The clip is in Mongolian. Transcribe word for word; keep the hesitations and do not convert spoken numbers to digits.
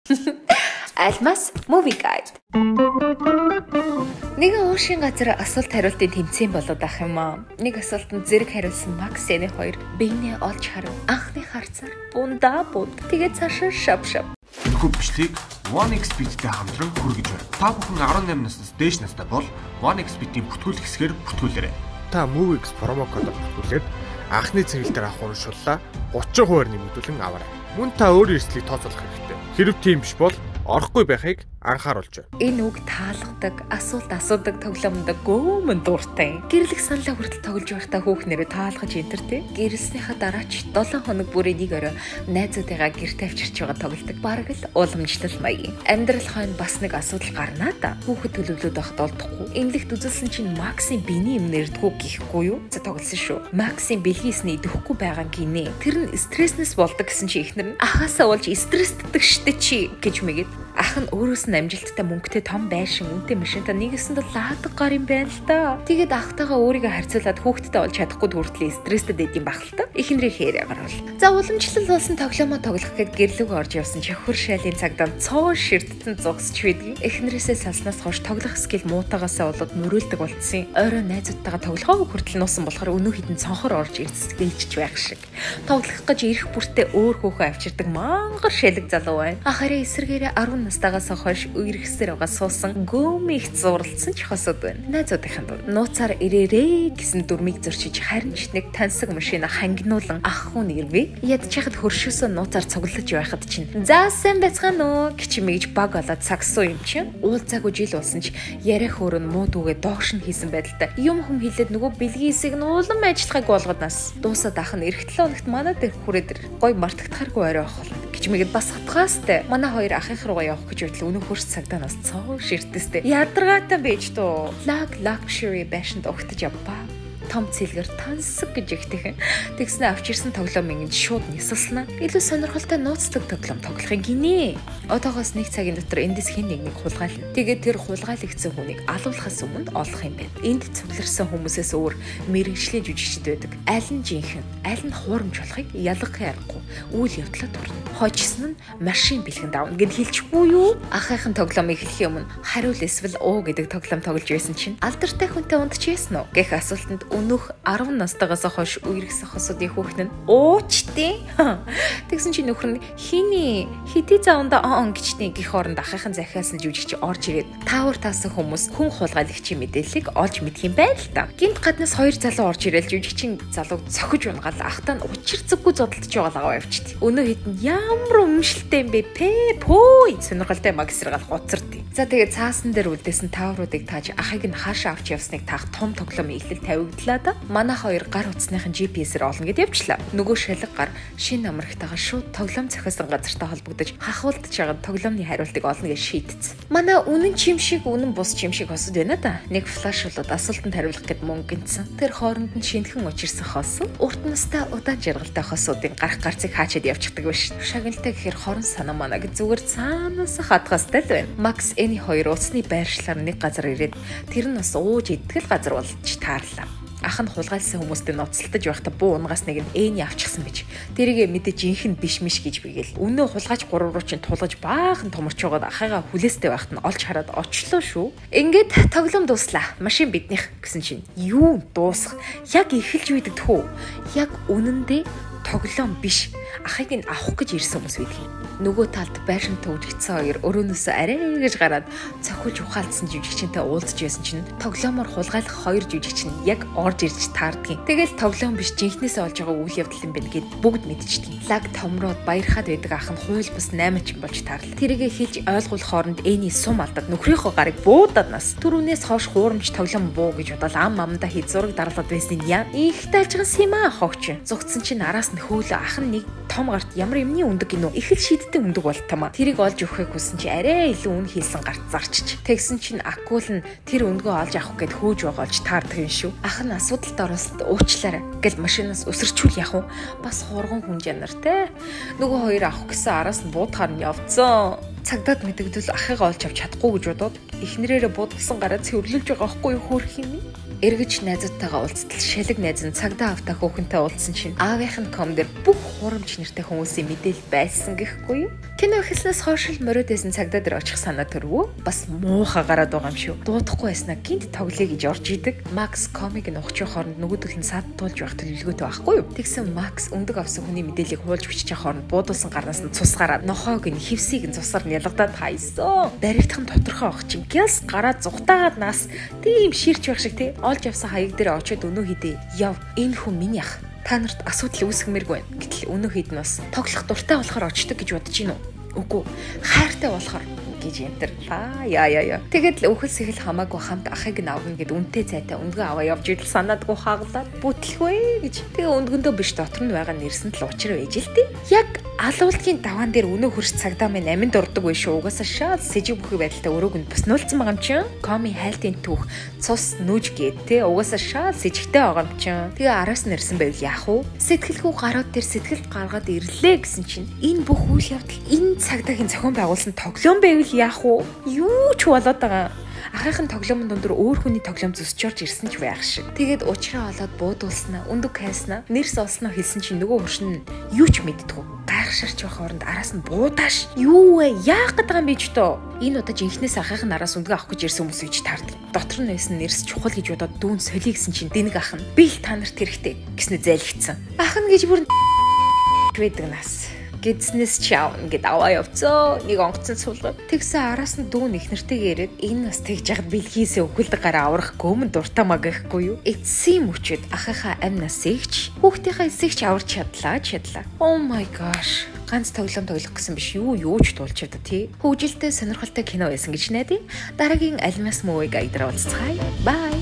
Almas Movie Guide. Нэг уушийн газар асуулт хариултын тэмцээн болоод ах юм аа. Нэг асуултанд зэрэг хариулсан Макс Эни хоёр биенээ олж харав. Анхны харцаар бундаа бунд. Тэгээд цаашаа шав шав. Энэхүү бичлэгийг one X Bet-тэй хамтран хүргэж байна. Та бүхэн арван найман наснаас дээш настай бол one X Bet-ийн бүртгүүлэх хэсгээр бүртгүүлээрэй. Та MovieX промо кодоор бүртгүүлээд анхны цэнгэлдэр авах урамшууллаа thirty percent нэмэгдүүлэн аваарай. Мөн та өөрийн эрсдлийг тооцоолох хэрэгтэй. Хэрв тийм биш бол орохгүй байхыг анхааруулж байна. Энэ үг таалгадаг, асуулт асуудаг тоглоомд гөмөн дуртай. Гэрлэх саналаа хүртэл тоглож байхдаа хүүхнэрээ таалгаж энтертэй. Гэрэлснийхаа дараа ч seven хоног бүрийн нэг орой найзуудыгаа гэрте авчирч байгаа тоглодог. Бараг л уламжлал маяг. Амьдрал хойно бас нэг асуудал гарнаа да. Хүүхэд төлөвлөд байхад олдохгүй. Энэлэгт үзүүлсэн чинь Максийн биений юм нэрдгүү гэхгүй юу? За тоглосон шүү. Максийн бэлгийсний идэхгүй байгаа гинэ. Тэр нь стресснес болдог гэсэн чи ихнэр нь ахаасаа болж стрессддэг штэ чи гэж мэгээд ах нь өөрөөс нь амжилттай мөнгөтэй том байшин үнэтэй машинтай нэгэсэнд лаадаг гар юм байна л да. Тэгээд ахтайгаа өөрийгөө харьцуулаад хүүхдтэй болж чадахгүй хүртэл стресстэй дэд юм бах л та. Эхнэрээ хэрэг гарвал. За уламжлал болсон тоглоомоо тоглох гээд гэрлүүг орж явсан чи хөр шайлын цагдаа цоо ширтсэн зогсч байдгийг. Эхнэрээсээ салснаас хойш тоглох скил муутагаасаа болоод мөрөөлдөг болцсон. Орой найзуудтайгаа тоглохоо хүртэл нуусан болохоор өнөө хідэн цонхор орж ирцэж гэлжиж байх шиг. Тоглох гэж ирэх бүртээ өөр хөөхөө авчирдаг мангар шалэг залуу байна. Ахаараа эсэргээрээ ten настайгаас хойш үерхсээр байгаа суусан гөөмийг зурлцсан ч хосод байна. Найзуудынхаа дур нууцаар ирээрээ гэсэн дүрмийг зөрчиж харин ч нэг тансаг машина хангинуулан ах хүн ирвэ. Ядчихад хөршөөсөө нууцаар цуглаж байхад чинь за сайн байцгаана уу гэж мэгж баг болоод сагсуу юм чинь. Уулзаагүй жил болсон ч яриа хөөрөн муу дүүгээ доогш нь хийсэн байдалтай. Юм хүм хилээд нөгөө бэлгийн хэсэг нь улам ажиллахайг болгоднаас дуусаад ах нь эх seven хоногт манай дээр хүрээд гой мартагдахааргүй орой авах гэж мэгэд бас хатгаастай. Манай хоёр ахынх руугаа явах гэж байтал өнөө хөрс цагдаа нас цоо ширтэстэй. Ядаргаатай байж тоо. Lag luxury байшинд огтж явбаа. Том цэлгэр тансаг гэж ихтэйхэн тэгснэ авчирсан тоглоом ингэж шууд нисэлснэ. Илүү сонирхолтой нууцлаг тоглоом тоглохын гинэ. Одоогоос нэг цагийн дотор эндээс хэн нэг нэг хулгайлна. Тэгээд тэр хулгайлагдсан хүнийг алуулахаас өмнө олох юм байна. Энд цугларсан хүмүүсээс өөр мэрэгжлийн жүжигчд байдаг. Аль нь жинхэнэ, аль нь хуурамч болохыг ялгахын аргагүй. Үйл явдлаа дурна. Хожсон нь машин бэлгэнд авна гэд хэлчихгүй юу? Ахыхын тоглоом эхлэхийн өмнө хариул эсвэл уу гэдэг тоглоом тоглож байсан чинь алдартай хүнтэй ундчихсэн уу гэх асуултанд өнөх ten настайгаас хойш үерхсэн хосуудын хүүхэн нь уучтیں۔ Тэгсэн чи нөхөр нь хиний хити зааванда он гिचтیں гэх оронд ахыхын захиас нь жүжигч орж ирээд таавар таасан хүмүүс хүн хулгайлагчийн мэдээллийг олж мэдх юм байна л та. Гинт гаднаас хоёр залуу орж ирээл жүжигчин залууг цохиж унгаал ахтаа нь учир зүггүй зодтолж байгаа явчихт. Өнөө хэдэн ямар өмшөлтэй юм бэ пэ пөө сонирхолтой магистрал гоцордیں۔ За тэгээд цаасан дээр үлдээсэн таавруудыг тааж ахыг нь хаашаа авч явсныг таах том тоглоом эхлэл тавигдлаа да. Манай хоёр гар утасныхын джи пи эс-ээр олно гэд явчлаа. Нөгөө шалга гар шинэ амрагтайгаа шууд тоглоом цохиосон газартай холбогдож хахуулдаж байгаа тоглоомны хариултыг олно гэж шийдсэн. Манай үнэн чим шиг үнэн бус чим шиг хосод байна да. Нэг флаш болоод асуултанд хариулах гэд мөнгө гинцэн. Тэр хооронд нь шинхэн учирсан хос урт настай удаан жаргалтай хосуудын гарах гарцыг хаачаад явчихдаг биш. Шагналтай гэхээр хорон санаа манаа гэж зүгээр цаанаас хатгастай л байна. Макс Эни хоёр уцны байршлаар нэг газар ирээд тэр нь бас ууж идтгэл газар болж таарлаа. Ах нь хулгайлсан хүмүүстэй ноцтолтож байхдаа буу унгаас нэг нь Эни авчихсан байж. Тэрийг мэдээж инхэн биш миш гэж бигээл. Өнөө хулгайч гурав руу чинь тулгаж баахан томорч байгаад ахыгаа хүлээстэй байхад нь олж хараад очлоо шүү. Ингээд тоглоом дуслаа. Машин биднийх гэсэн чинь юу дуусах? Яг эхэлж үйдэг тхүү. Яг үнэндээ тоглоом биш. Ахыг нь авах гэж ирсэн хүмүүс байдаг. Нөгөө талд байшинтай үргэлжсэн хоёр өрөөнөөсөө арай гэж гараад цохилж ухаалцсан жүжигчэнтэй уулзж байсан чинь тоглоомоор хулгайлах хоёр жүжигчин яг орж ирж таардгийн. Тэгэл тоглоом биш жинхнээсээ олж байгаа үйл явдал юм байна гэд бүгд мэдчихдэг. Лаг томроод баярхаад байдаг ах нь хууль бус eight ч болж таарлаа. Тэрийгэ хэлж ойлгуулах хооронд Эни сум алдаад нөхрийнхөө гарыг буудаад нас. Түрүүнээс хойш хуурамч тоглоом буу гэж бодоод ам амдаа хий зураг дарлаад байсан яа. Их тайлжган сима хогч. Зугцсан чинь араас нь хөөлө ах нь нэг том гарт ямар юмны өндөг гинөө. Их л шийдтэй өндөг болтамаа. Тэрийг олж өгөхийг хүссэн чи арай илүү үн хийсэн гарт зарчиж. Тэгсэн чинь акул нь тэр өндгөө олж авах гэд хөөж байгаа олж таардаг юм шүү. Ах нь асуудалд оролцолд уучлаарай гэл машинаас өсөрчүүл яах вэ? Бас хурган хүн жанар те. Нөгөө хоёр авах гэсэн араас нь буудахаар нь явцсан. Цагдаад мэдэгдвэл ахыгаа олж авч чадахгүй гэж бодоод эхнэрээрээ буудсан гараа цэвэрлүүлж байгаа байхгүй юу хөөх юм. Эргэж найзуудтайгаа уулзтал шалэг найз нь цагдаа автаа хүүхэнтэй уулзсан чинь аавынх нь ком дээр бүх хурамч нэртэй хүмүүсийн мэдээлэл байсан гэхгүй юу? Кино эхэлснээс хойш л морид байсан цагдаа дээр очих санаа төрвөө. Бас муухай гараад байгаа юм шүү. Дуудахгүй байснаа гинт тоглоё гэж орж идэг. Макс комиг нь ухчих хооронд нөгөөдөл нь сад туулж байх төлөвлөгөөтэй байхгүй юу? Тэгсэн Макс өндөг авсан хүний мэдээллийг хуулж биччих хооронд буудуулсан гарнаас нь цус гараад нохоог нь хевсийг нь цусаар нялгадаад хайсан. Баригдах нь тодорхой авах чинь гялс гараад зүхтаагаад нас тийм ширч байх шиг тий олж явсан хаяг дээр очиод өнөө хідээ. Яв энэ хүн минь яах? Та нарт асуудал үүсгэмээргүй байна. Гэтэл өнөө хэд нь бас тоглох дуртай болохоор очдөг гэж бодож гинөө. Үгүй хайртай болохоор гэж янтарлаа. Яа яа яа. Тэгэд л өхөл сэхэл хамаагүй хамт ахыг нь авна гэд үнтэй цайтай өндгөө аваа явж идэл санаадгүй хаглаад бүтлэхвэ гэж. Тэгээ өндгөндөө биш дотор нь байгаа нэрсэнд л учир байж л тий. Яг алуултгийн даваан дээр өнөө хөрш цагдаа минь аминд ордог вэ шүү. Угаасаа шал сэжиг бүхий байдалтай өрөөг нь буснуулсан байгаа юм чинь. Коми хайлтын түүх цус нүж гээд тий. Угаасаа шал сэжигтэй байгаа юм чинь. Тэгээ араас нь ирсэн байвал яах вэ? Сэтгэлгүй гарууд дээр сэтгэл гаргаад ирлээ гэсэн чинь энэ бүх үйл явдал энэ цагдаагийн зохион байгуулсан тоглоом байвал яах вэ? Юу ч болоод байгаа. Ахын тоглоомын дундуур өөр хүний тоглоом зүсч орж ирсэн ч байх шиг. Тэгээд уучраа олоод буудуулснаа, өндөг хайснаа, нэрс олсноо хэлсэн чинь нөгөө хөршин юу ч мэддэггүй. Гайхширч байх оронд араас нь буудааш. Юу вэ? Яах гээд байгаа юм бэ ч тоо? Энэ удаа жинхнээс ахын араас өндөг авах гэж ирсэн хүмүүс үйж таардаг. Дотор нь байсан нэрс чухал гэж бодоод дүүн солиё гэсэн чинь дэнэг ах нь би л та нарт хэрэгтэй гэснээр зайлгцсан. Ах нь гэж бүр байдаг нас. Гэдснээс чаавна гэд аваа явцоо нэг онгоцон суулгаад тэгсэн араас нь дүүн их нэртэйгээ ирээд энэ бас тэгж яхад бэлгийсээ өгүүлдэг гараа аврах гөмөн дуртамаа гэхгүй юу? Эцсийн мөчөд ахыхаа амь насыгч хүүхдийнхээ эсэгч аварч чадлаа чадлаа. Oh my gosh. Ганц тоглоом тоглох гэсэн биш юу юу ч туулж чадаа тий. Хөвгөлтэй сонирхолтой кино байсан гэж найдаа. Дараагийн Альмас мөвийг айдраа уулзцгаая. Bye.